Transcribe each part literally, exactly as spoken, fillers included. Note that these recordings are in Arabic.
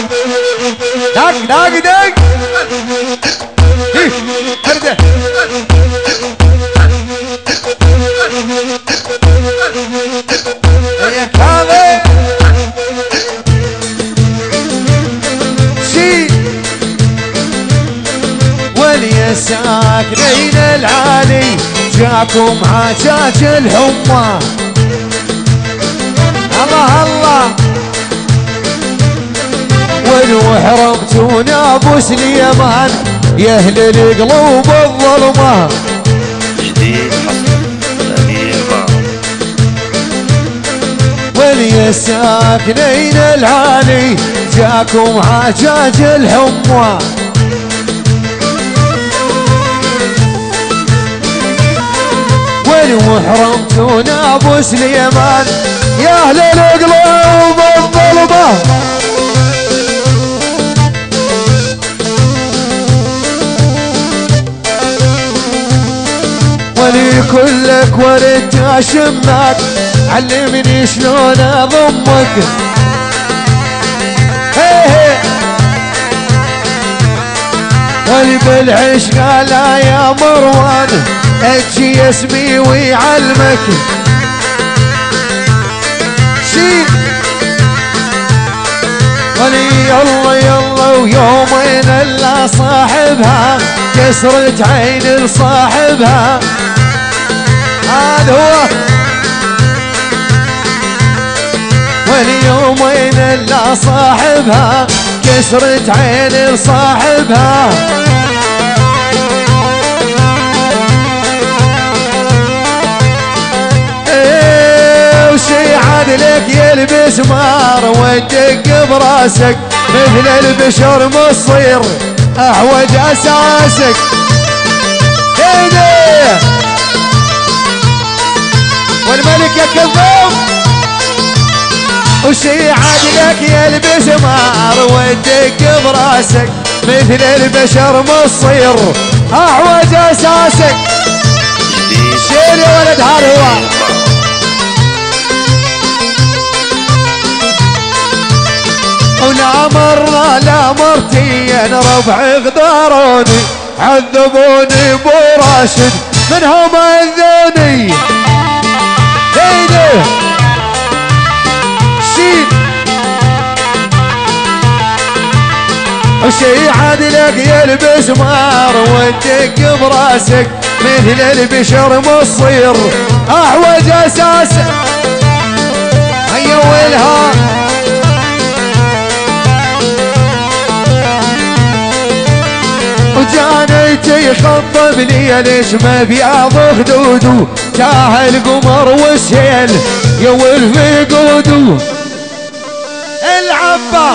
دق دق دق ارده يا كاظم شي ولي ساكنين العالي جاكم عجاج الحمى الله الله ولو حرمتونا ابو سليمان يا اهل القلوب الظلمه جديد حصل غريبه ولي ساكنين العالي جاكم عجاج الحمى ولو حرمتونا ابو سليمان يا اهل القلوب الظلمه ولي كلك ولد اشمك علمني شلون اضمك ولي بالعشق لا يا مروان اجي اسمي ويعلمك شي ولي يلا يلا ويومين الا صاحبها كسرت عين لصاحبها هذا هو واليومين الا صاحبها كسرت عين لصاحبها ايه وشي عدلك يلبس مار وتدق براسك مثل البشر مصير احوج اساسك ايديه والملك يا كذاب وشي عادلك يلبس مار وتدق براسك مثل البشر مصير احوج اساسك شيل يا ولد هذا هو ولا مرة لا مرتين ربعي غداروني عذبوني بو راشد منهم اذوني ايده شيل وشي عادلك يلبس مار وتدق براسك مثل البشر مصير احوج اساسك هيا ويلها وجانيتي يخطب لي ليش ما بياض خدودو جاه القمر والسيل يول في قودو العبه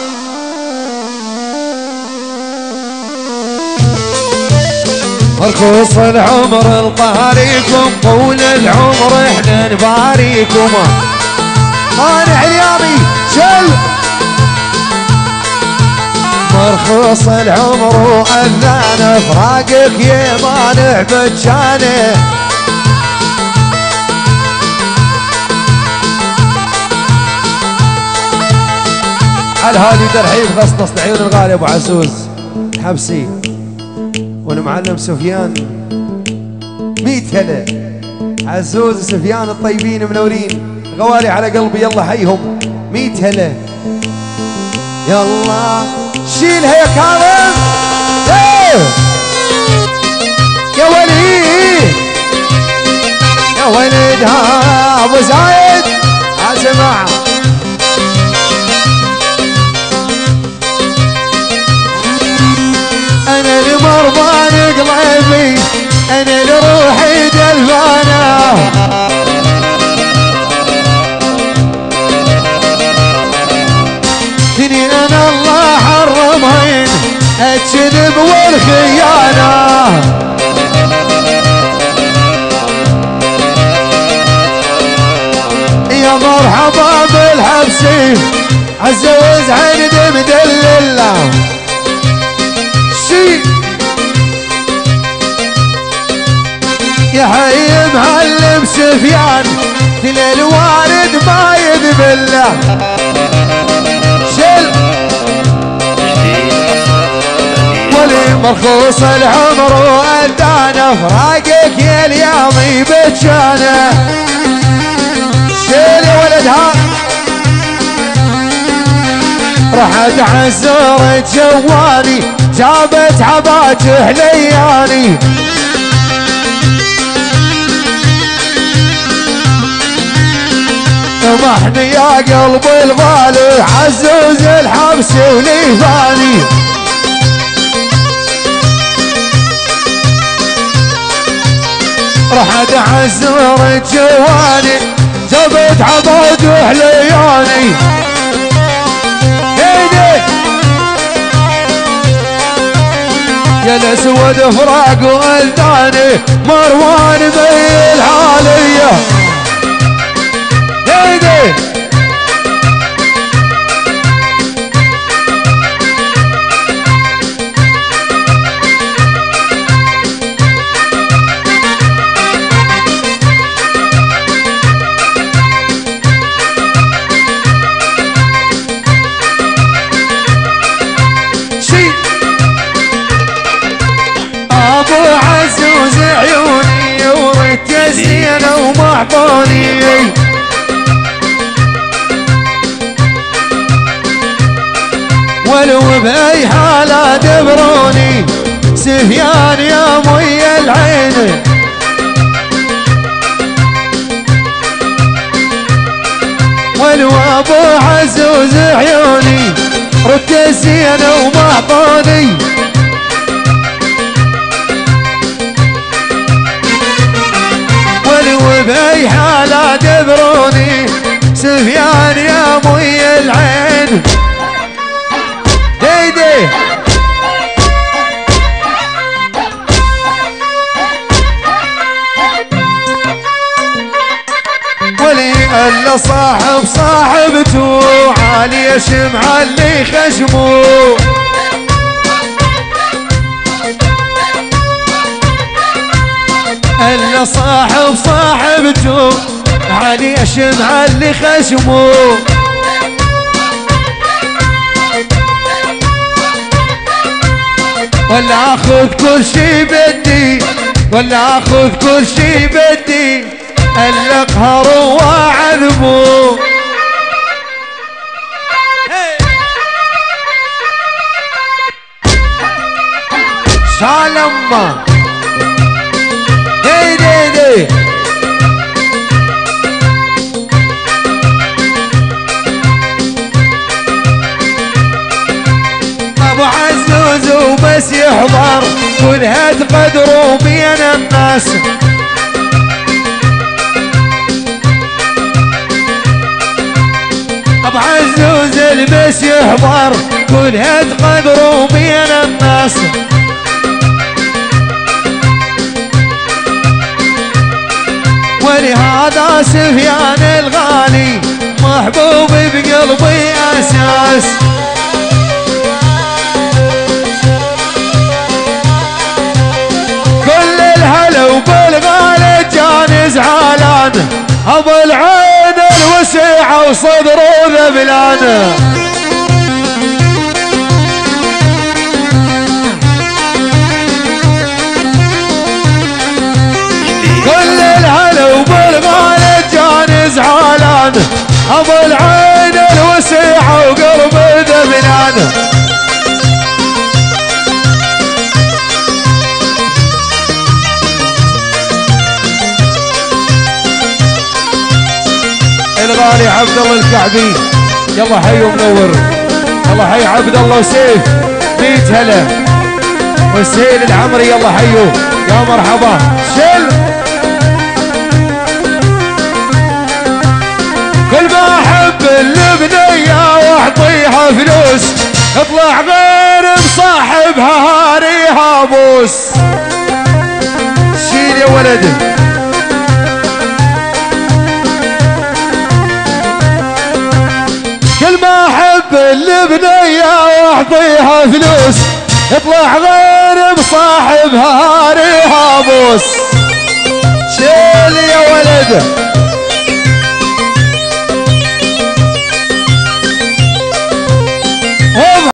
مرخوص العمر القاريكم طول العمر احنا نباريكم مانع اليامي شل مرخوص العمر وأذان فراقك يا مانع بجانه على هذه ترحيب خصص لعيون الغالي ابو عزوز حبسي والمعلم سفيان ميت هلا عزوز وسفيان الطيبين منورين غوالي على قلبي يلا حيهم ميت هلا يلا شيلها يا كاظم يا وليد يا وليد ها ابو زايد ها جماعه انا لمرضان قلبي انا لروحي دلفانه دني انا الله حرمهن الكذب والخيانه يا مرحبا بالحبسي عزوز عند مدلله شي يا حي معلم سفيان تل الوالد ما يذبله شل مرخوص العمر وأدانا فراقك يا اليامي بتشانه شيل يا ولدها رحت عزورة جواني جابت عباته لياني طمحني يا قلب الغالي عزوز الحبس وليفاني رحت عزورة جواني جابت عباته لياني يا الاسود فراق والثاني مروان بي العالية هيدي ومعطوني ولو بأي حالة دبروني سفيان يا مي العين ولو ابو عزوز عيوني رد الزين ومعطوني بأي حالة دبروني سفيان يا مي العين ديدي ولي الا صاحب صاحبته عالي شمعة اللي خشمه الا صاحب صاحبته علي شمعة اللي خشمه ولا اخذ كل شي بدي ولا اخذ كل شي بدي الا اقهره واعذبه شالما ابو عزوز وبس يحضر كلها تقدروا بين الناس ابو عزوز البس يحضر كلها تقدروا بين الناس ولهذا سفيان الغالي محبوب بقلبي اساس كل الهلا وبالغالي جاني زعلان ابو العين الوسيعه وصدره ذبلان زعلان ابو العين الوسيعه وقلب ذبلان الغالي عبد الله الكعبي يلا حي ومنور يلا حي عبد الله وسيف ميت هلا وسهيل العمري يلا حيو يا مرحبا شل كل ما احب البنيه واعطيها فلوس اطلع غير مصاحبها هاريها بوس شيل يا ولدي كل ما احب البنيه واعطيها فلوس اطلع غير مصاحبها هاريها بوس شيل يا ولد